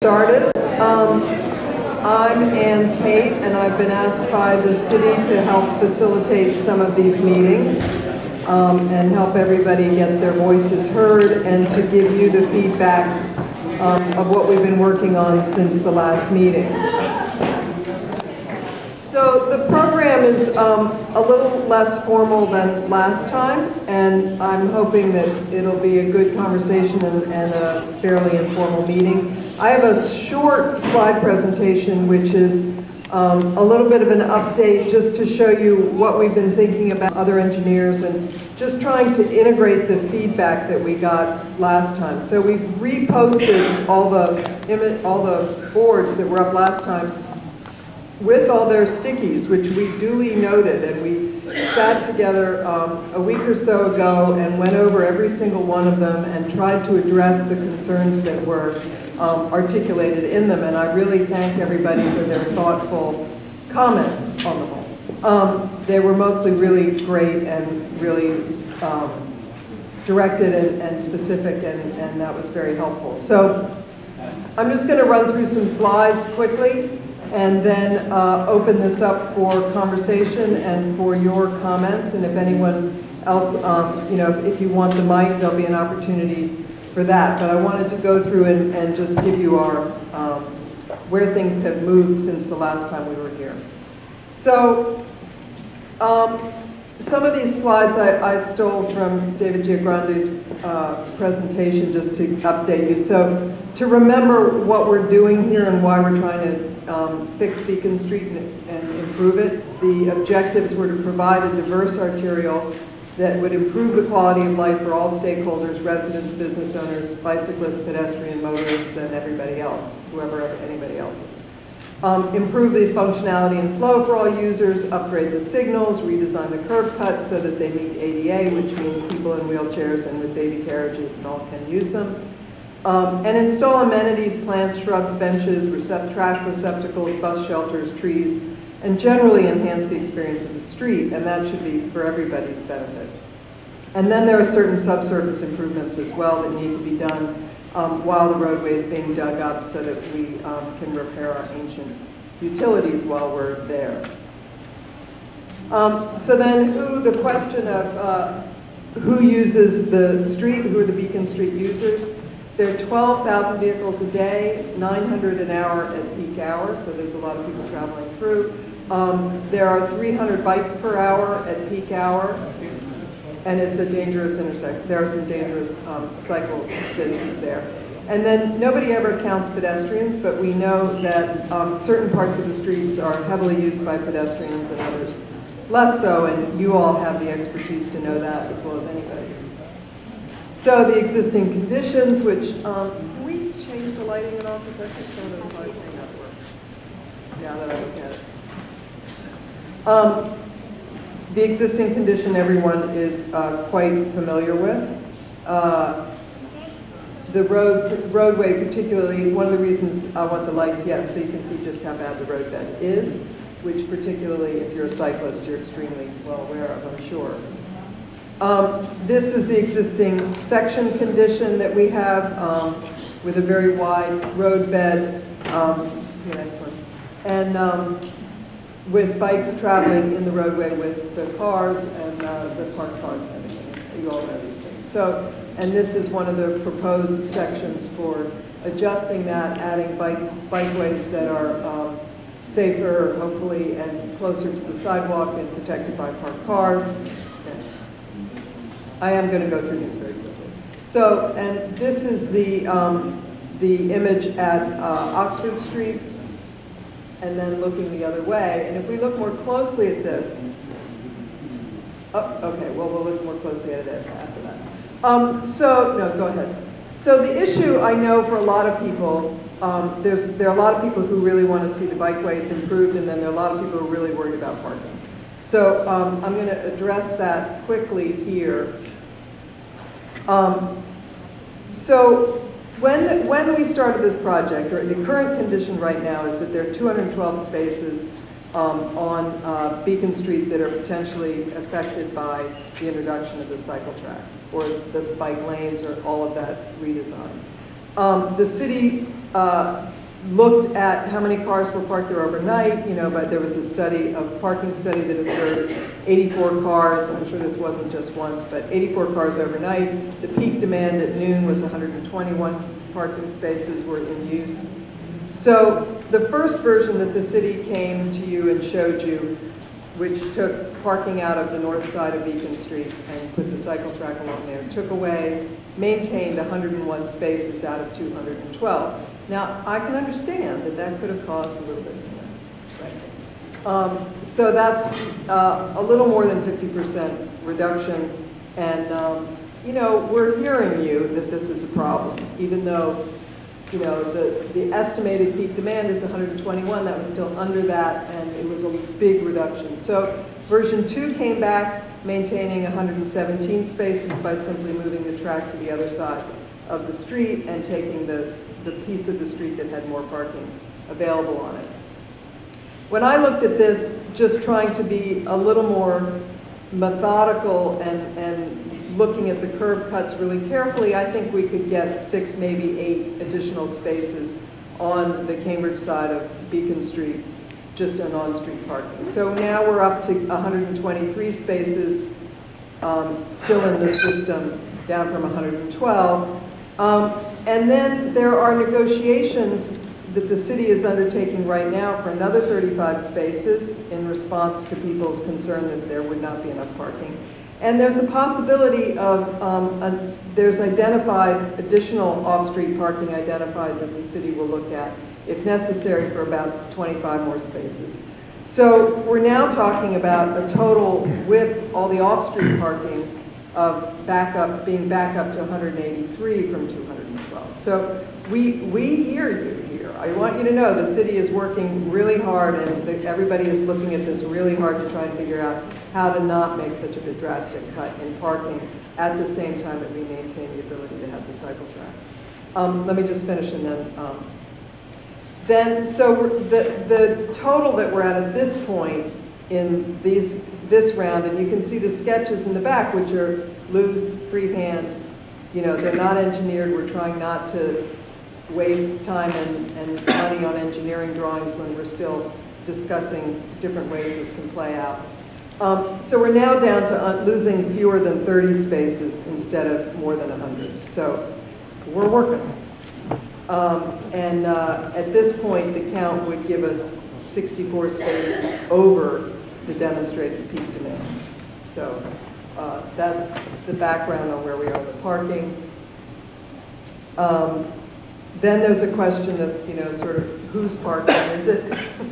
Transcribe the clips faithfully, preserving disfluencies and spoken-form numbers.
started. Um, I'm Ann Tate, and I've been asked by the city to help facilitate some of these meetings um, and help everybody get their voices heard and to give you the feedback um, of what we've been working on since the last meeting. So the program is um, a little less formal than last time, and I'm hoping that it'll be a good conversation and, and a fairly informal meeting. I have a short slide presentation, which is um, a little bit of an update just to show you what we've been thinking about other engineers and just trying to integrate the feedback that we got last time. So we've reposted all the, all the boards that were up last time with all their stickies, which we duly noted, and we sat together um, a week or so ago and went over every single one of them and tried to address the concerns that were um, articulated in them, and I really thank everybody for their thoughtful comments on the whole. Um, they were mostly really great and really um, directed and, and specific, and, and that was very helpful. So I'm just going to run through some slides quickly and then uh, open this up for conversation and for your comments. And if anyone else, um, you know, if, if you want the mic, there'll be an opportunity for that. But I wanted to go through and, and just give you our, um, where things have moved since the last time we were here. So, um, some of these slides I, I stole from David Giagrandi's uh, presentation just to update you. So, to remember what we're doing here and why we're trying to Um, fix Beacon Street and, and improve it. The objectives were to provide a diverse arterial that would improve the quality of life for all stakeholders, residents, business owners, bicyclists, pedestrian, motorists, and everybody else, whoever anybody else is. Um, improve the functionality and flow for all users, upgrade the signals, redesign the curb cuts so that they meet A D A, which means people in wheelchairs and with baby carriages and all can use them. Um, and install amenities, plants, shrubs, benches, recept trash receptacles, bus shelters, trees, and generally enhance the experience of the street, and that should be for everybody's benefit. And then there are certain subsurface improvements as well that need to be done um, while the roadway is being dug up so that we um, can repair our ancient utilities while we're there. Um, so then who, the question of uh, who uses the street, who are the Beacon Street users? There are twelve thousand vehicles a day, nine hundred an hour at peak hour, so there's a lot of people traveling through. Um, there are three hundred bikes per hour at peak hour, and it's a dangerous intersection. There are some dangerous um, cycle spaces there. And then nobody ever counts pedestrians, but we know that um, certain parts of the streets are heavily used by pedestrians and others less so, and you all have the expertise to know that as well as anybody. So the existing conditions, which, um, can we change the lighting in office? I think some of those slides may not work now that I look at it. Um, the existing condition everyone is uh, quite familiar with. Uh, the road, roadway particularly, one of the reasons I want the lights, yes, so you can see just how bad the roadbed is, which particularly if you're a cyclist, you're extremely well aware of, I'm sure. Um, this is the existing section condition that we have um, with a very wide roadbed, um, the next one, and um, with bikes traveling in the roadway with the cars and uh, the parked cars and everything. You all know these things. So, and this is one of the proposed sections for adjusting that, adding bike bikeways that are um, safer, hopefully, and closer to the sidewalk and protected by parked cars. I am going to go through these very quickly. So, and this is the, um, the image at uh, Oxford Street, and then looking the other way. And if we look more closely at this, oh, okay, well, we'll look more closely at it after that. Um, so, no, go ahead. So the issue, I know for a lot of people, um, there's, there are a lot of people who really want to see the bikeways improved, and then there are a lot of people who are really worried about parking. So um, I'm going to address that quickly here. Um, so when, when we started this project, or the current condition right now is that there are two hundred twelve spaces um, on uh, Beacon Street that are potentially affected by the introduction of the cycle track, or those bike lanes, or all of that redesign. Um, the city uh, looked at how many cars were parked there overnight, you know, but there was a study, a parking study that observed eighty-four cars. I'm sure this wasn't just once, but eighty-four cars overnight. The peak demand at noon was one hundred twenty-one parking spaces were in use. So the first version that the city came to you and showed you, which took parking out of the north side of Beacon Street and put the cycle track along there, took away, maintained one hundred one spaces out of two hundred twelve. Now, I can understand that that could have caused a little bit of right? um, So that's uh, a little more than fifty percent reduction. And, um, you know, we're hearing you that this is a problem, even though, you know, the, the estimated peak demand is one hundred twenty-one. That was still under that, and it was a big reduction. So version two came back, maintaining one hundred seventeen spaces by simply moving the track to the other side of the street and taking the, the piece of the street that had more parking available on it. When I looked at this, just trying to be a little more methodical and, and looking at the curb cuts really carefully, I think we could get six, maybe eight additional spaces on the Cambridge side of Beacon Street, just on on-street parking. So now we're up to one hundred twenty-three spaces um, still in the system, down from one hundred twelve. Um, and then there are negotiations that the city is undertaking right now for another thirty-five spaces in response to people's concern that there would not be enough parking. And there's a possibility of, um, a, there's identified additional off-street parking identified that the city will look at, if necessary, for about twenty-five more spaces. So we're now talking about a total, with all the off-street parking, of back up, being back up to one hundred eighty-three from two hundred twelve. So we, we hear you here. I want you to know the city is working really hard, and the, everybody is looking at this really hard to try and figure out how to not make such a big drastic cut in parking at the same time that we maintain the ability to have the cycle track. Um, let me just finish and then, um, then so we're, the, the total that we're at at this point in these, this round, and you can see the sketches in the back, which are loose, freehand, you know, they're not engineered. We're trying not to waste time and, and money on engineering drawings when we're still discussing different ways this can play out. Um, so we're now down to uh, losing fewer than thirty spaces instead of more than one hundred. So we're working. Um, and uh, at this point, the count would give us sixty-four spaces over the demonstrated peak demand. So uh, that's the background on where we are with parking. Um, then there's a question of, you know, sort of who's parking. Is it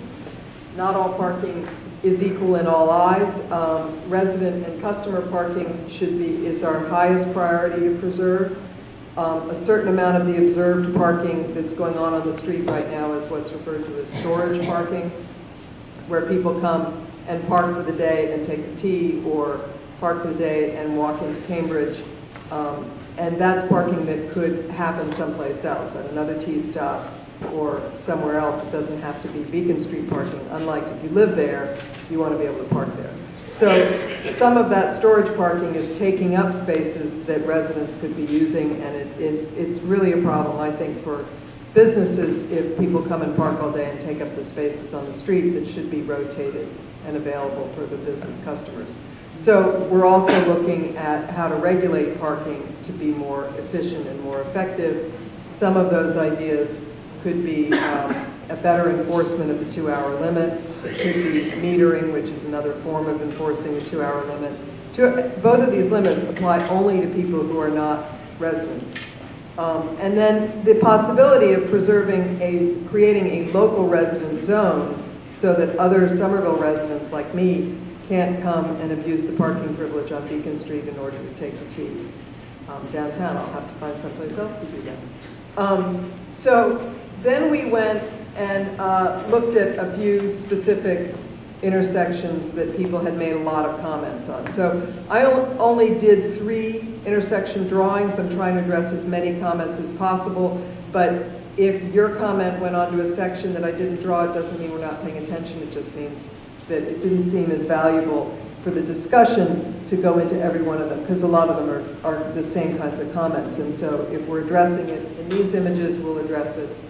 not all parking is equal in all eyes? Um, resident and customer parking should be, is our highest priority to preserve. Um, a certain amount of the observed parking that's going on on the street right now is what's referred to as storage parking, where people come and park for the day and take a tea, or park for the day and walk into Cambridge. Um, and that's parking that could happen someplace else, at another tea stop or somewhere else. It doesn't have to be Beacon Street parking. Unlike if you live there, you want to be able to park there. So some of that storage parking is taking up spaces that residents could be using, and it, it, it's really a problem, I think, for businesses if people come and park all day and take up the spaces on the street that should be rotated and available for the business customers. So we're also looking at how to regulate parking to be more efficient and more effective. Some of those ideas could be um, a better enforcement of the two-hour limit. It could be metering, which is another form of enforcing the two-hour limit. Two, both of these limits apply only to people who are not residents. Um, and then the possibility of preserving a, creating a local resident zone so that other Somerville residents like me can't come and abuse the parking privilege on Beacon Street in order to take the tea um, downtown. I'll have to find someplace else to do that. Um, so then we went and uh, looked at a few specific intersections that people had made a lot of comments on. So I only did three intersection drawings. I'm trying to address as many comments as possible, but if your comment went onto a section that I didn't draw, it doesn't mean we're not paying attention. It just means that it didn't seem as valuable for the discussion to go into every one of them, because a lot of them are, are the same kinds of comments. And so if we're addressing it in these images, we'll address it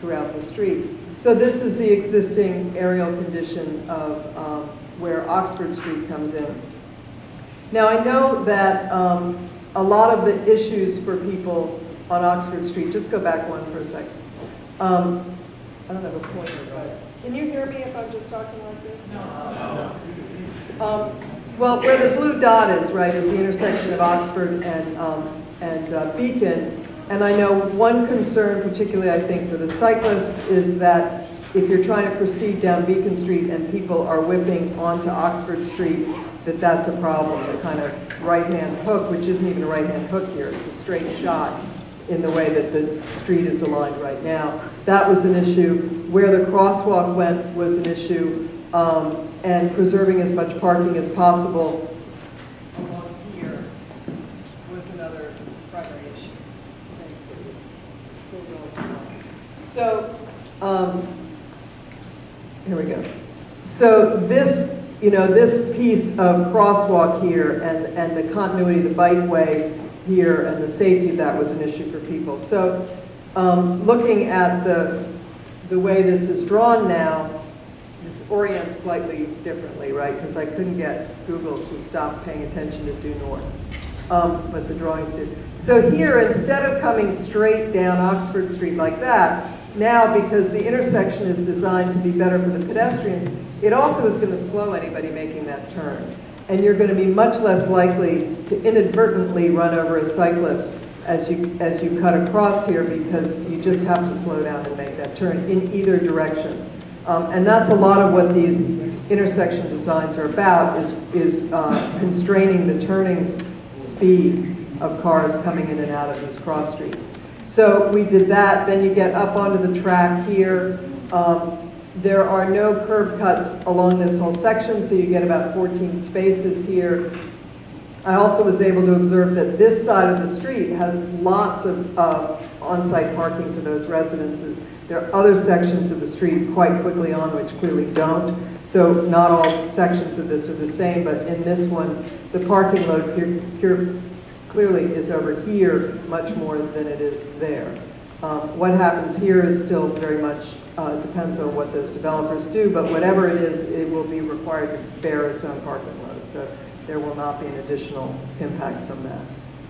throughout the street. So this is the existing aerial condition of um, where Oxford Street comes in. Now I know that um, a lot of the issues for people on Oxford Street, just go back one for a second. Um, I don't have a pointer, but can you hear me if I'm just talking like this? No. no. Um, well, where the blue dot is, right, is the intersection of Oxford and, um, and uh, Beacon. And I know one concern, particularly I think for the cyclists, is that if you're trying to proceed down Beacon Street and people are whipping onto Oxford Street, that that's a problem, the kind of right-hand hook, which isn't even a right-hand hook here, it's a straight shot in the way that the street is aligned right now. That was an issue. Where the crosswalk went was an issue, um, and preserving as much parking as possible along here was another primary issue. Thanks, David. So, um, here we go. So this, you know, this piece of crosswalk here and, and the continuity of the bikeway here and the safety of that was an issue for people. So um, looking at the, the way this is drawn now, this orients slightly differently, right? Because I couldn't get Google to stop paying attention to due north, um, but the drawings did. So here, instead of coming straight down Oxford Street like that, now because the intersection is designed to be better for the pedestrians, it also is going to slow anybody making that turn. And you're going to be much less likely to inadvertently run over a cyclist as you, as you cut across here, because you just have to slow down and make that turn in either direction. Um, and that's a lot of what these intersection designs are about, is, is uh, constraining the turning speed of cars coming in and out of these cross streets. So we did that. Then you get up onto the track here. Um, there are no curb cuts along this whole section, so you get about fourteen spaces here. I also was able to observe that this side of the street has lots of uh, on-site parking for those residences. There are other sections of the street quite quickly on which clearly don't. So not all sections of this are the same, but in this one, the parking load here, here clearly is over here much more than it is there. Um, what happens here is still very much uh, depends on what those developers do, but whatever it is, it will be required to bear its own parking load. So there will not be an additional impact from that.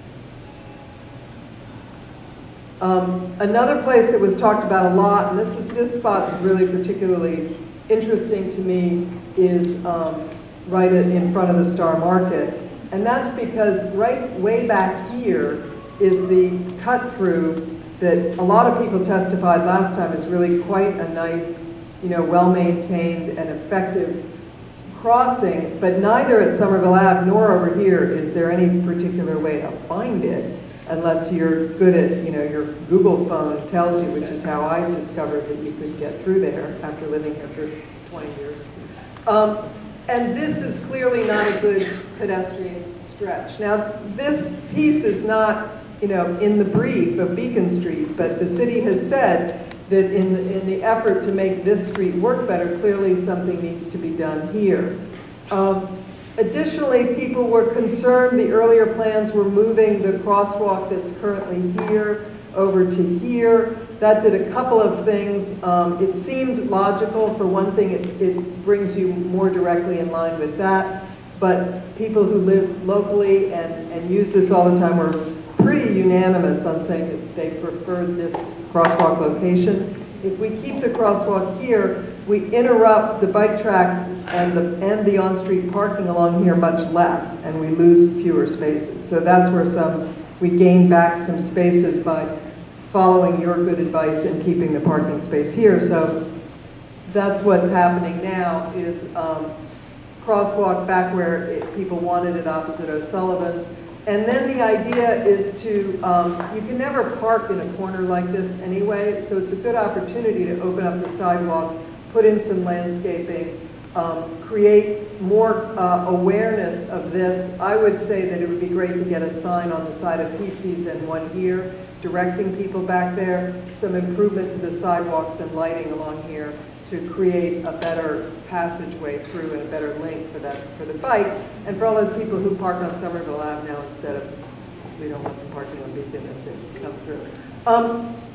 Um, another place that was talked about a lot, and this is this spot's really particularly interesting to me, is um, right in front of the Star Market. And that's because right way back here is the cut through that a lot of people testified last time is really quite a nice, you know, well-maintained and effective crossing, but neither at Somerville Ave nor over here is there any particular way to find it, unless you're good at, you know, your Google phone tells you, which is how I discovered that you could get through there after living here for twenty years. Um, and this is clearly not a good pedestrian stretch. Now, this piece is not, you know, in the brief of Beacon Street, but the city has said that in the, in the effort to make this street work better, clearly something needs to be done here. Um, additionally, people were concerned, the earlier plans were moving the crosswalk that's currently here over to here. That did a couple of things. Um, it seemed logical. For one thing, it, it brings you more directly in line with that. But people who live locally and, and use this all the time were pretty unanimous on saying that they preferred this crosswalk location. If we keep the crosswalk here, we interrupt the bike track and the, and the on-street parking along here much less, and we lose fewer spaces. So that's where some, we gain back some spaces by following your good advice and keeping the parking space here. So that's what's happening now, is um, crosswalk back where it, people wanted it opposite O'Sullivan's. And then the idea is to, um, you can never park in a corner like this anyway, so it's a good opportunity to open up the sidewalk, put in some landscaping, um, create more uh, awareness of this. I would say that it would be great to get a sign on the side of Pizzi's and one here, directing people back there, some improvement to the sidewalks and lighting along here to create a better passageway through and a better link for that, for the bike, and for all those people who park on Somerville Ave now instead of, because we don't want them parking on Beacon as they come through. Um,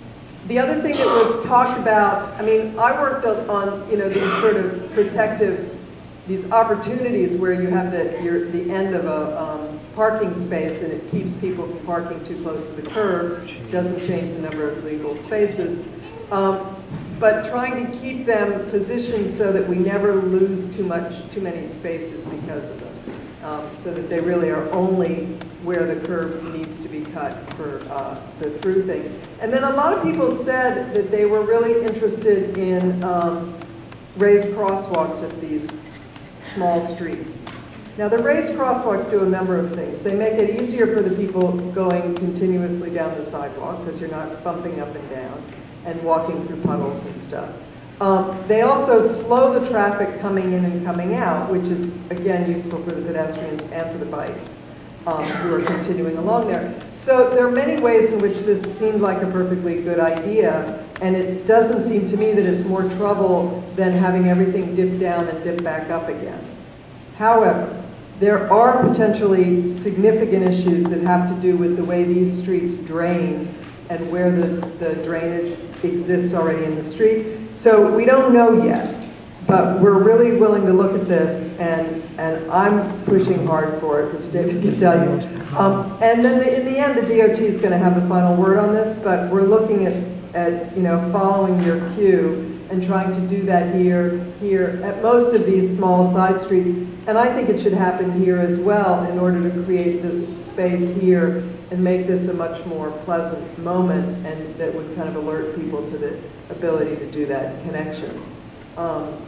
The other thing that was talked about, I mean, I worked on, you know, these sort of protective, these opportunities where you have the, your, the end of a um, parking space and it keeps people from parking too close to the curb, doesn't change the number of legal spaces. Um, but trying to keep them positioned so that we never lose too much, too many spaces because of them. Um, so that they really are only where the curb needs to be cut for uh, the through thing. And then a lot of people said that they were really interested in um, raised crosswalks at these small streets. Now the raised crosswalks do a number of things. They make it easier for the people going continuously down the sidewalk because you're not bumping up and down and walking through puddles and stuff. Um, they also slow the traffic coming in and coming out, which is, again, useful for the pedestrians and for the bikes um, who are continuing along there. So there are many ways in which this seemed like a perfectly good idea, and it doesn't seem to me that it's more trouble than having everything dip down and dip back up again. However, there are potentially significant issues that have to do with the way these streets drain and where the, the drainage exists already in the street. So we don't know yet, but we're really willing to look at this, and, and I'm pushing hard for it, which David can tell you. Um, and then the, in the end, the D O T is going to have the final word on this, but we're looking at, at you know, following your cue and trying to do that here, here, at most of these small side streets. And I think it should happen here as well in order to create this space here and make this a much more pleasant moment, and that would kind of alert people to the ability to do that connection. Um,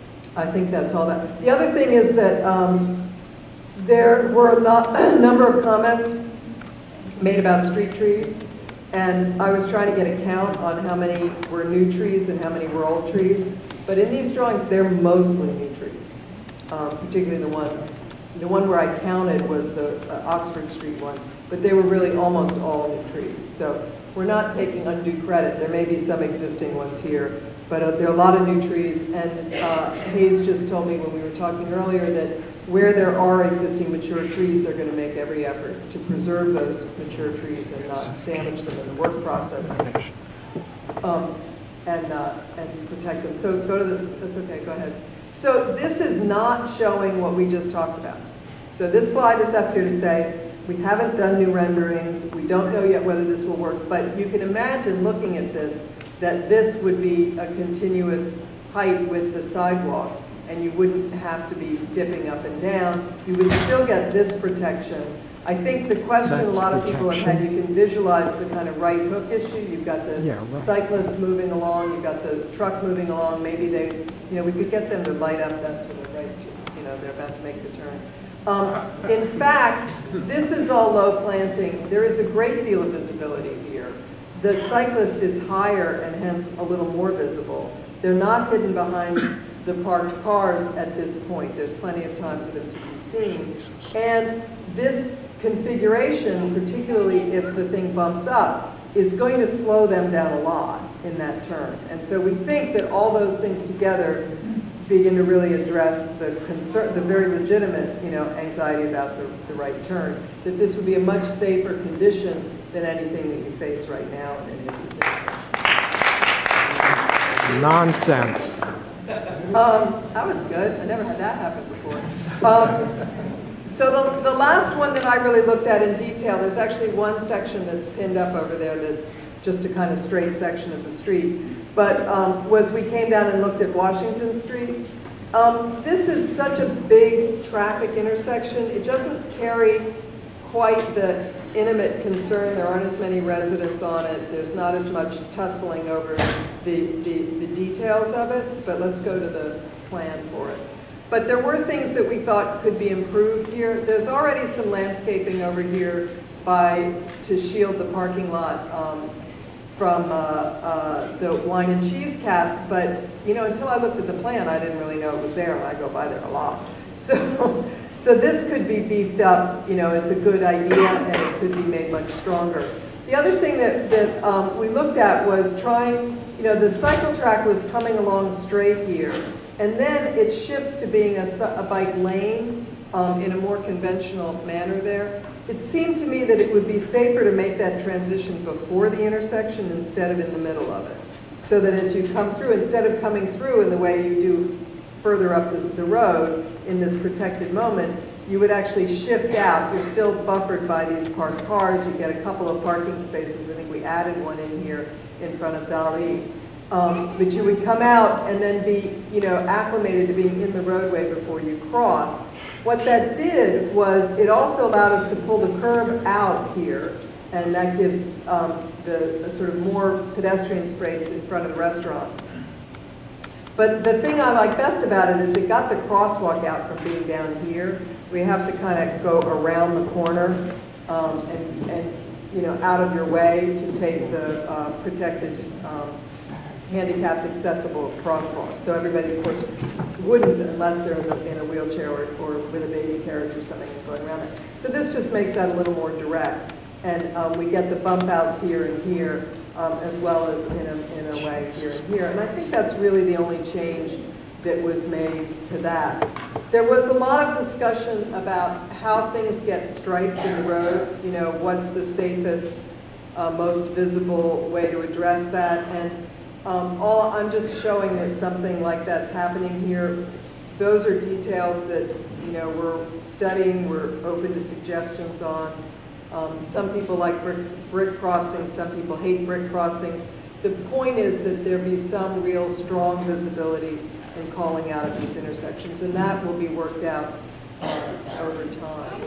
I think that's all that. The other thing is that um, there were a, not, a number of comments made about street trees, and I was trying to get a count on how many were new trees and how many were old trees. But in these drawings, they're mostly new trees, um, particularly the one, the one where I counted was the uh, Oxford Street one, but they were really almost all new trees. So we're not taking undue credit. There may be some existing ones here, but uh, there are a lot of new trees. And uh, Hayes just told me when we were talking earlier that where there are existing mature trees, they're going to make every effort to preserve those mature trees and not damage them in the work process. Um, and, uh, and protect them. So go to the, that's okay, go ahead. So this is not showing what we just talked about. So this slide is up here to say, we haven't done new renderings, we don't know yet whether this will work, but you can imagine looking at this, that this would be a continuous height with the sidewalk, and you wouldn't have to be dipping up and down. You would still get this protection. I think the question That's a lot protection. of people have had, you can visualize the kind of right hook issue. You've got the yeah, right. cyclist moving along, you've got the truck moving along. Maybe they, you know, we could get them to light up. That's when they're right, you know, they're about to make the turn. Um, in fact, this is all low planting. There is a great deal of visibility here. The cyclist is higher and hence a little more visible. They're not hidden behind the parked cars at this point. There's plenty of time for them to be seen. And this configuration, particularly if the thing bumps up, is going to slow them down a lot in that turn. And so we think that all those things together begin to really address the concern, the very legitimate, you know, anxiety about the, the right turn, that this would be a much safer condition than anything that you face right now in any of these intersections. Nonsense. Um, that was good. I never had that happen before. Um, so the, the last one that I really looked at in detail, there's actually one section that's pinned up over there that's just a kind of straight section of the street, but um, was we came down and looked at Washington Street. Um, this is such a big traffic intersection. It doesn't carry quite the intimate concern. There aren't as many residents on it. There's not as much tussling over the, the, the details of it, but let's go to the plan for it. But there were things that we thought could be improved here. There's already some landscaping over here by, to shield the parking lot um, from uh, uh, the wine and cheese cask, but you know, until I looked at the plan, I didn't really know it was there, and I go by there a lot. So, so this could be beefed up. You know, it's a good idea, and it could be made much stronger. The other thing that, that um, we looked at was trying, you know, the cycle track was coming along straight here, and then it shifts to being a, a bike lane um, in a more conventional manner there. it seemed to me that it would be safer to make that transition before the intersection instead of in the middle of it. So that as you come through, instead of coming through in the way you do further up the, the road in this protected moment, you would actually shift out. You're still buffered by these parked cars. You get a couple of parking spaces. I think we added one in here in front of Dali. Um, but you would come out and then be, you know, acclimated to being in the roadway before you cross. What that did was it also allowed us to pull the curb out here, and that gives um, the a sort of more pedestrian space in front of the restaurant. But the thing I like best about it is it got the crosswalk out from being down here. We have to kind of go around the corner um, and, and, you know, out of your way to take the uh, protected, um, handicapped accessible crosswalk. So everybody, of course, wouldn't unless they're in, the, in a wheelchair or, or with a baby carriage or something going around it. So this just makes that a little more direct. And um, we get the bump outs here and here, um, as well as in a, in a way here and here. And I think that's really the only change that was made to that. There was a lot of discussion about how things get striped in the road, you know, what's the safest, uh, most visible way to address that. And um, all, I'm just showing that something like that's happening here. Those are details that, you know, we're studying, we're open to suggestions on. Um, some people like bricks, brick crossings, some people hate brick crossings. The point is that there be some real strong visibility in calling out at these intersections, and that will be worked out uh, over time.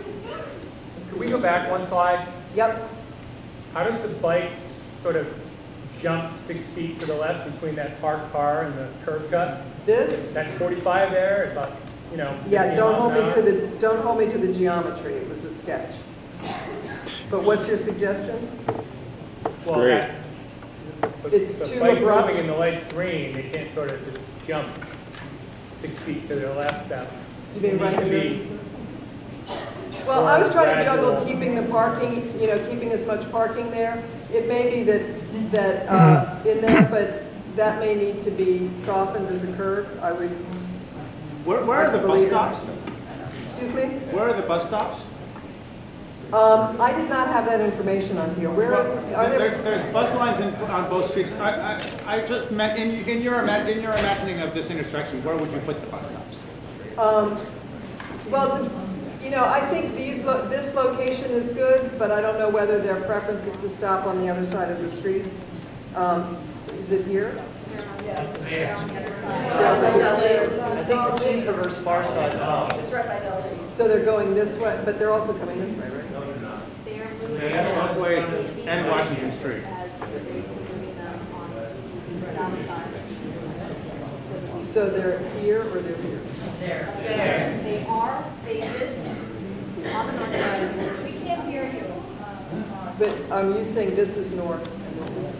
Can we go back one slide? Yep. How does the bike sort of jump six feet to the left between that parked car and the curb cut? This? That's forty-five there, about, you know. Yeah, don't hold me to the don't hold me to the geometry. It was a sketch. But what's your suggestion? Well, great. that, but It's the too bike's abrupt. moving in the light's green, they can't sort of just jump six feet to their left. That You mean needs right to here? be. Well, I was trying to juggle Gradual. keeping the parking, you know, keeping as much parking there. It may be that that uh, in there, but that may need to be softened as a curve. I would. Where, where are the bus believe- stops? Excuse me. Where are the bus stops? Um, I did not have that information on here. Where Well, are there, there? there's bus lines in, on both streets. I, I, I just meant in, in your ima- in your imagining of this intersection, where would you put the bus stops? Um, well, to, you know, I think these lo this location is good, but I don't know whether their preference is to stop on the other side of the street. Um, is it here? Yeah, they're on the other side. I think I've seen reverse far side south. It's right by Bellevue. So they're going this way, but they're also coming this way, right? They are moving. They have both ways and Washington Street. As they're moving them on the south side. So they're here or they're here? There. There. They are, they exist on the north side. We can't hear you. But um, you saying this is north and this is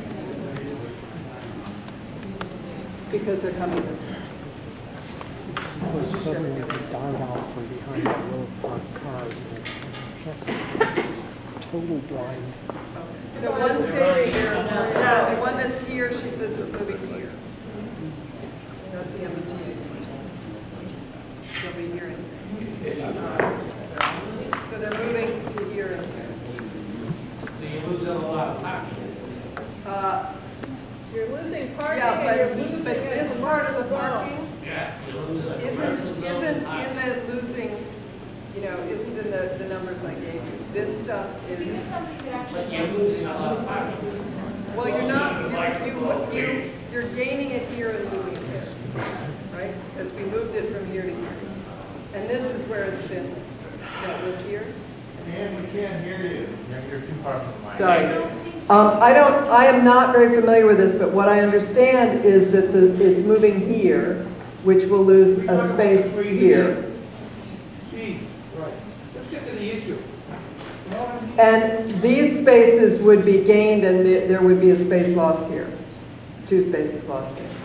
because they're coming this way. Was suddenly to dart out from behind that row of parked cars. That's total blind. So one stays here, no, the one that's here, she says is moving here. That's the M B T A's plan. They'll be here and here. Uh, So they're moving to here and here. Do you lose a lot of parking? Uh, You're losing parking Yeah, and you're but, losing but a this part of the commercial zone. parking Yeah. you're losing a isn't, commercial zone isn't parking. in the losing, you know, isn't in the, the numbers I gave you. This stuff is, But you're losing a lot of parking. well, you're not, you, you, you, you're gaining it here and losing it there, right? As we moved it from here to here. And this is where it's been, that was here. Man, we can't hear you. You're too far from the mic. Sorry. Um, I don't, I am not very familiar with this, but what I understand is that the, it's moving here, which will lose a space here. Gee, right. Let's get to the issue. And these spaces would be gained and the- there would be a space lost here. Two spaces lost there.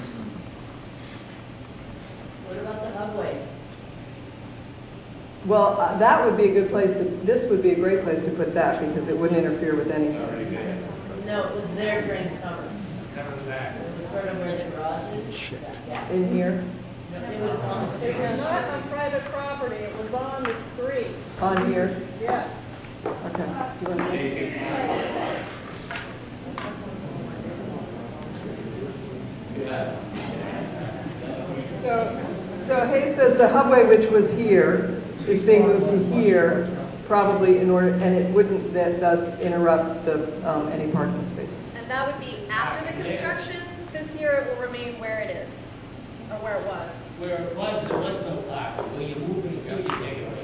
What about the hubway? Well, uh, that would be a good place to, this would be a great place to put that because it wouldn't interfere with anything. No, it was there during summer. Never that. It was sort of where the garage is. Yeah. In here, It was on the street. It was not on private property, it was on the street. on here. Yes. Okay. So, so Hayes says the hubway, which was here, is being moved to here, probably in order, and it wouldn't that thus interrupt the, um, any parking spaces. And that would be after the construction. This year it will remain where it is, or where it was. Where it was, there was no park. When you move it to, you take it away.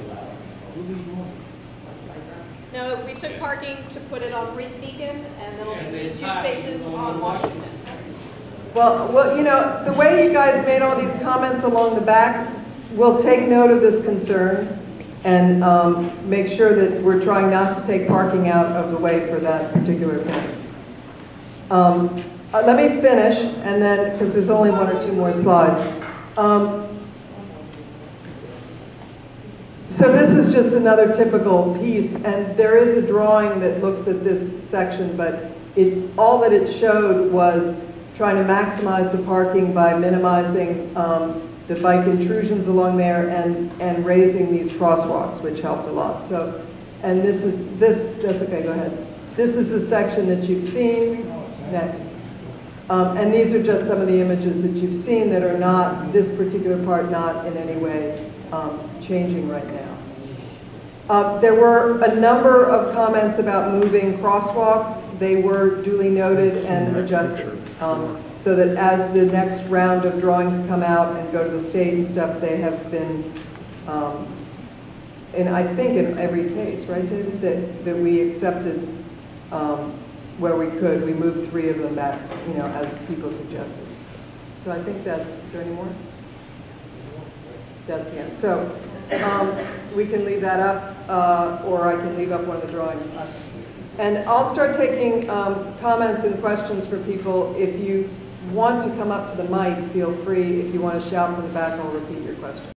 No, we took parking to put it on Reed Beacon, and then And there'll be then two parking spaces going on to Washington. Well, well, you know, the way you guys made all these comments along the back, we'll take note of this concern and um, make sure that we're trying not to take parking out of the way for that particular thing. Um, uh, let me finish, and then, because there's only one or two more slides. Um, so this is just another typical piece, and there is a drawing that looks at this section, but it, all that it showed was trying to maximize the parking by minimizing um, the bike intrusions along there and, and raising these crosswalks, which helped a lot. So, and this is, this, that's okay, go ahead. This is a section that you've seen. Next. Um, and these are just some of the images that you've seen that are not, this particular part not in any way um, changing right now. Uh, there were a number of comments about moving crosswalks. They were duly noted and adjusted. Um, so that as the next round of drawings come out and go to the state and stuff, they have been, um, and I think in every case, right, David, that, that we accepted um, where we could. We moved three of them back, you know, as people suggested. So I think that's, is there any more? That's the end. So um, we can leave that up, uh, or I can leave up one of the drawings. And I'll start taking um, comments and questions for people. If you want to come up to the mic, feel free. If you want to shout from the back, I'll repeat your question.